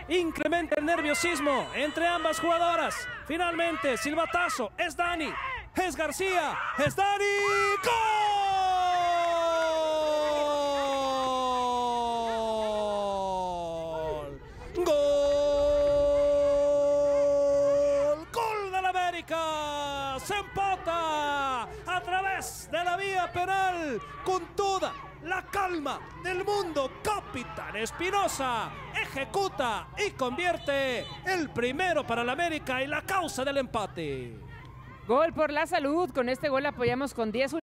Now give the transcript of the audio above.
incrementa el nerviosismo entre ambas jugadoras. Finalmente, silbatazo, es Dani, es García, es Dani, ¡gol! ¡Gol! ¡Gol del América! Se empata a través de la vía penal con toda la calma del mundo. Capitán Espinosa ejecuta y convierte el primero para el América y la causa del empate. Gol por la salud. Con este gol apoyamos con 10